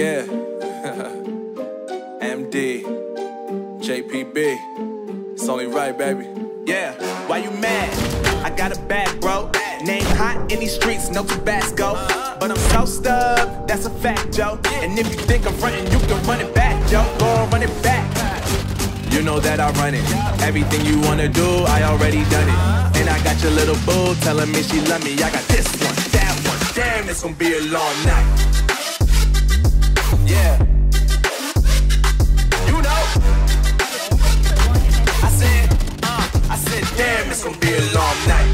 Yeah. MD, JPB. It's only right, baby. Yeah, why you mad? I got a bag, bro. Name hot in these streets, no Tabasco. But I'm so stubbed, that's a fact, Joe. And if you think I'm frontin', you can run it back, Joe. Go on, run it back. You know that I run it. Everything you wanna do, I already done it. And I got your little boo telling me she love me. I got this one, that one. Damn, it's gonna be a long night. Yeah. You know. I said, damn, it's gonna be a long night.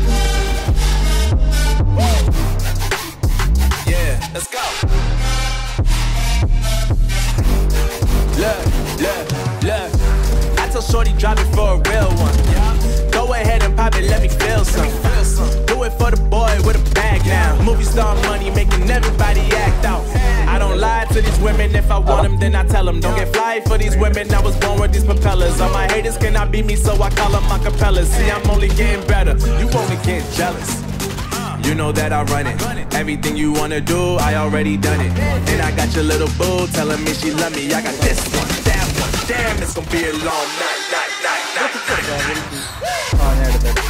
Yeah, let's go. Look. I tell shorty drop it for a real one. Go ahead and pop it, let me feel some. Do it for the boy with a bag now. Movie star money making everybody act out. I don't lie to these women, if I want them then I tell them. Don't get fly for these women, I was born with these propellers. All my haters cannot beat me, so I call them acapellas. See, I'm only getting better, you only get jealous. You know that I run it. Everything you wanna do, I already done it. And I got your little boo telling me she love me. I got this one, that one. Damn, it's gonna be a long night.